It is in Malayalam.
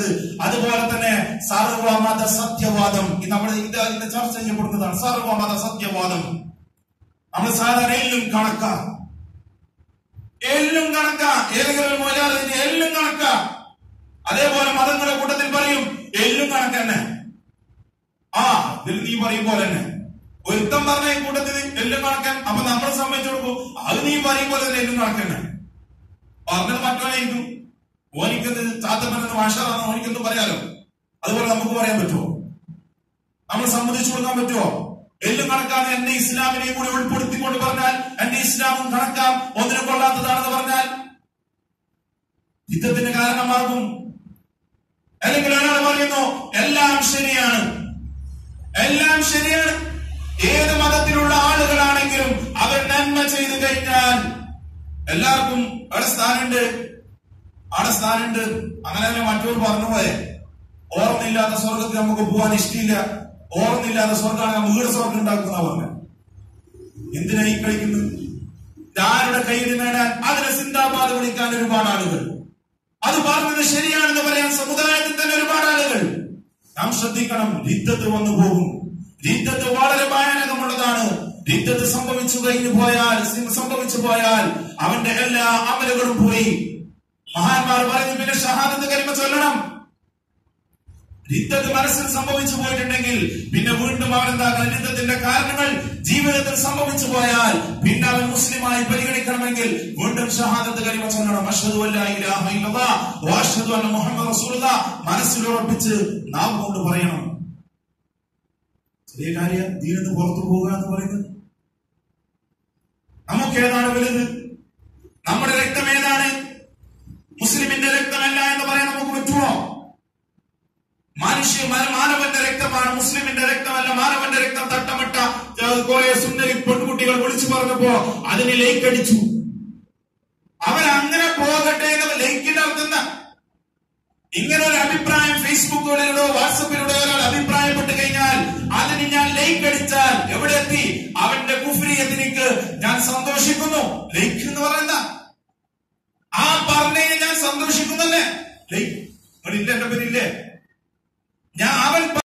അതുപോലെ തന്നെ സർവമത സത്യവാദം നമ്മൾ ഇന്ന് ചർച്ച ചെയ്യപ്പെടുന്നതാണ്. സർവമത സത്യവാദം നമ്മൾ സാധാരണ എല്ലും കണക്കാ, ഏതെങ്കിലും മൊലാലിന്റെ എല്ലും കണക്കാ. അതേപോലെ മതങ്ങളുടെ കൂട്ടത്തിൽ പറയും എല്ലും കണക്കന്നെ. ഇതിൽ നീ പറയും പോലെ തന്നെ ഒരുത്തം പറഞ്ഞ ഈ കൂട്ടത്തിൽ എല്ലും കണക്കൻ. അപ്പൊ നമ്മളെ സംബന്ധിച്ചു കൊടുക്കും അത് നീ പറയും പോലെ തന്നെ എല്ലും കണക്കന്നെ. പറഞ്ഞത് മറ്റോനായിരിക്കും, ഓനിക്കത് ചാത്തപ്പനെന്ന് മാഷാറാണെന്ന് ഓനിക്കെന്തും പറയാലോ. അതുപോലെ നമുക്ക് പറയാൻ പറ്റുമോ? നമ്മൾ സമ്മതിച്ചു കൊടുക്കാൻ പറ്റുമോ? എല്ലും കണക്കാണ് എന്റെ ഇസ്ലാമിനെയും കൂടി ഉൾപ്പെടുത്തിക്കൊണ്ട് പറഞ്ഞാൽ എന്റെ ഇസ്ലാമും കണക്കാം, ഒന്നിനും കൊള്ളാത്തതാണെന്ന് പറഞ്ഞാൽ യുദ്ധത്തിന് കാരണമാകും. അല്ലെങ്കിൽ ഒരാൾ പറയുന്നു എല്ലാം ശരിയാണ്. ഏത് മതത്തിലുള്ള ആളുകളാണെങ്കിലും അവർ നന്മ ചെയ്തു കഴിഞ്ഞാൽ എല്ലാവർക്കും അവിടെ സ്ഥാനമുണ്ട്. അങ്ങനെയല്ല മറ്റൊരു പറഞ്ഞു പോയെ, ഓർമ്മയില്ലാത്ത സ്വർഗത്തിൽ നമുക്ക് പോകാൻ ഇഷ്ടമില്ല, ഓർമ്മയില്ലാത്ത സ്വർഗമാണ് വീട് സ്വർഗം ഉണ്ടാക്കുന്ന പറഞ്ഞ. എന്തിനായി കളിക്കുന്നത്? ആരുടെ കയ്യിൽ നേടാൻ അതിനെ സിന്ദാബാദ് വിളിക്കാൻ ഒരുപാട് ആളുകൾ, അത് പറഞ്ഞത് ശരിയാണെന്ന് പറയാൻ സമുദായത്തിൽ തന്നെ ഒരുപാട് ആളുകൾ. നാം ശ്രദ്ധിക്കണം, രിദ്ദത്ത് വന്നു പോകും. രിദ്ദത്ത് വളരെ ഭയാനകമുള്ളതാണ്. രിദ്ദത്ത് സംഭവിച്ചു പോയാൽ അവന്റെ എല്ലാ അമലുകളും പോയി. മഹാന്മാർ പറഞ്ഞു പിന്നെ ഷഹാദത്ത് കലിമ ചൊല്ലണം. രിദ്ദത്ത് മനസ്സിൽ സംഭവിച്ചു പോയിട്ടുണ്ടെങ്കിൽ പിന്നെ വീണ്ടും അവൻ എന്താക്കണം? രിദ്ദത്തിന്റെ കാരണങ്ങൾ ജീവിതത്തിൽ സംഭവിച്ചു പോയാൽ പിന്നെ അവൻ മുസ്ലിമായി പരിഗണിക്കണമെങ്കിൽ വീണ്ടും ഷഹാദത്ത് കലിമ ചൊല്ലണം. അഷ്ഹദു അല്ലാ ഇലാഹ ഇല്ലല്ലാഹ് വ അഷ്ഹദു അന്ന മുഹമ്മദ് റസൂലുള്ളാഹ് മനസ്സിൽ ഉറപ്പിച്ച് നാം കൊണ്ട് പറയണം. ചെറിയ കാര്യം ദീനിന്ന് പുറത്തു പോവുക എന്ന് പറയുന്നത്. നമുക്ക് ഏതാണ് വലുത്? നമ്മുടെ രക്തം ഏതാണ്? മുസ്ലിമിന്റെ രക്തമല്ല എന്ന് പറയാൻ നമുക്ക് പറ്റുമോ? മാനവന്റെ രക്തമാണ്, മുസ്ലിമിന്റെ രക്തമല്ല. മാനവന്റെ രക്തം തട്ടമിട്ട കുറെ സുന്ദരി പെൺകുട്ടികൾ വിളിച്ചു പറഞ്ഞപ്പോ അതിന് ലൈക്ക് അടിച്ചു. അവരങ്ങനെ പോകട്ടെ എന്ന് ലൈക്കിന്റെ അർത്ഥം. ഇങ്ങനെ ഒരു അഭിപ്രായം ഫേസ്ബുക്കുകളിലൂടെ വാട്സപ്പിലൂടെ ഒരാൾ അഭിപ്രായപ്പെട്ട് കഴിഞ്ഞാൽ അതിന് ഞാൻ ലൈക്ക് അടിച്ചാൽ എവിടെ എത്തി? അവന്റെ കുഫ്രിയത്തിലേക്ക് ഞാൻ സന്തോഷിക്കുന്നു. ലൈക്ക് എന്ന് പറയുന്ന ആ പറഞ്ഞതിന് ഞാൻ സന്തോഷിക്കുന്നല്ലേ? ലൈക്ക് എന്റെ പേരില്ലേ? ഞാൻ അവൻ